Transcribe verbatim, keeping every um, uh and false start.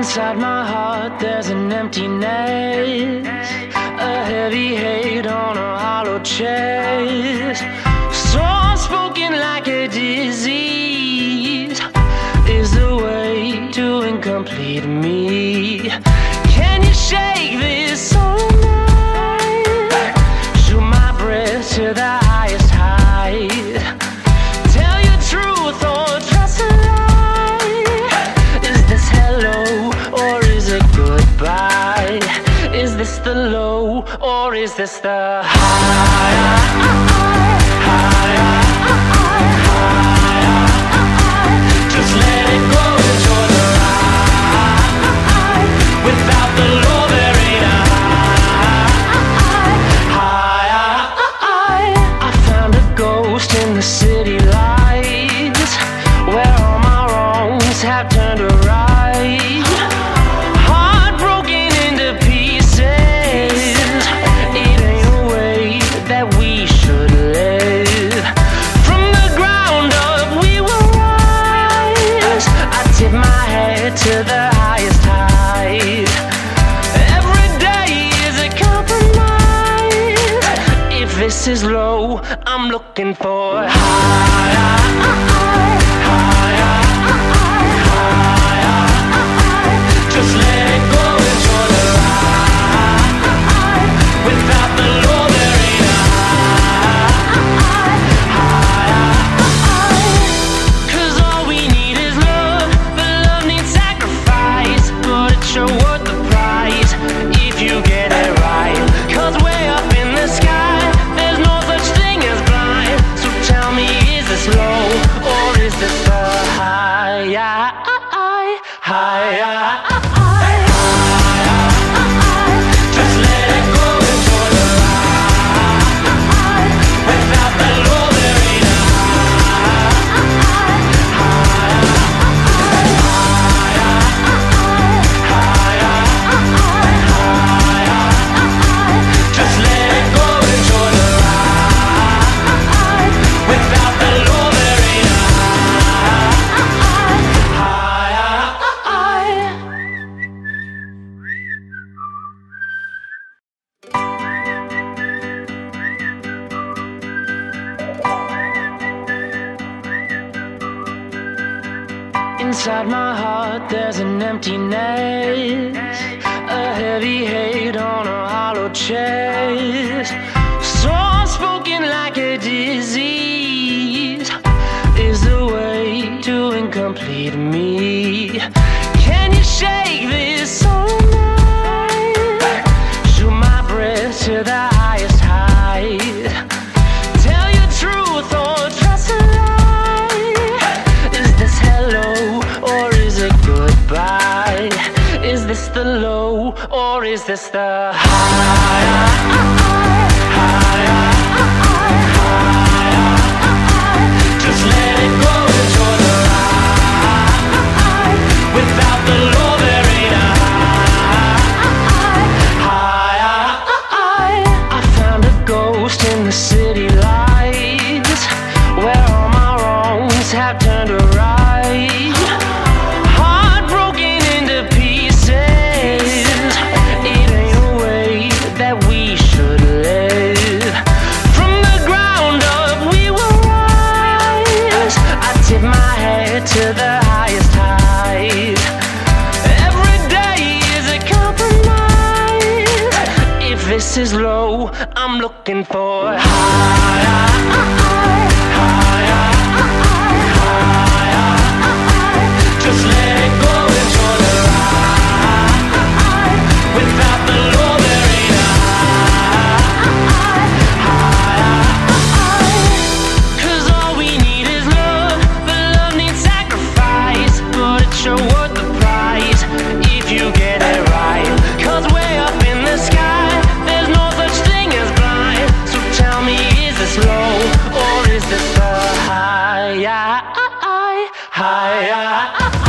Inside my heart there's an emptiness, a heavy hate on a hollow chest. Soul spoken like a disease is the way to incomplete me. Can you shake this soul of mine? Shoot my breath to the highest height. Tell your truth or trust a lie. Is this hello or is it goodbye? Is this the low or is this the high? Just let it go, enjoy the ride. Without the low there ain't a high. I found a ghost in the city lights, where all my wrongs have turned to right. Heartbroken into pieces, it ain't a way that we should live. From the ground up we will rise. I tip my head to the highest height. Every day is a compromise. If this is low, I'm looking for higher. Just let it go, enjoy the ride. Without the low there ain't a high. Cause all we need is love, but love needs sacrifice. But it's sure worth the price if you get it right. Cause way up in the sky there's no such thing as blind. So tell me, is this low or is this the high? High, high. Just let it go, enjoy the ride. Without the low there ain't a Just let it go, enjoy the ride. Without the low there ain't a Inside my heart there's an emptiness, a heavy hate on a hollow chest. Soul spoken like a disease is the way to incomplete me. Can you shake this soul of mine? Shoot my breath to the highest height. Tell your truth or trust a lie. Is this hello or is it goodbye? Is this the low or is this the high? Just let it go, enjoy the ride. Without the low there ain't a high. I found a ghost in the city lights, where all my wrongs have turned to right. Heartbroken into pieces, it ain't a way that we should live. From the ground up we will rise. I tip my head to the highest height. Every day is a compromise. If this is low, I'm looking for higher. Just let it go, enjoy the ride. Without the low there ain't a high. Cause all we need is love, but love needs sacrifice. But it's sure worth the price if you get it right. Cause way up in the sky there's no such thing as blind. So tell me, is this low or is this the high? High, high.